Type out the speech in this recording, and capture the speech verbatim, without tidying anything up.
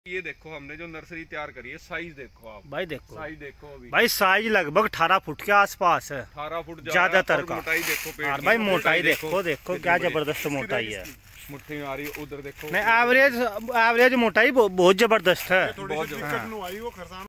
ये देखो हमने जो नर्सरी तैयार करी है, साइज देखो आप भाई, देखो साइज देखो अभी भाई, साइज लगभग अठारह फुट के आसपास है, अठारह फुट ज्यादातर का। मोटाई देखो पेड़ और भाई मोटाई देखो, देखो क्या जबरदस्त मोटाई है। मुट्ठी में आ रही है, उधर देखो नहीं, एवरेज एवरेज मोटाई बहुत जबरदस्त है। बहुत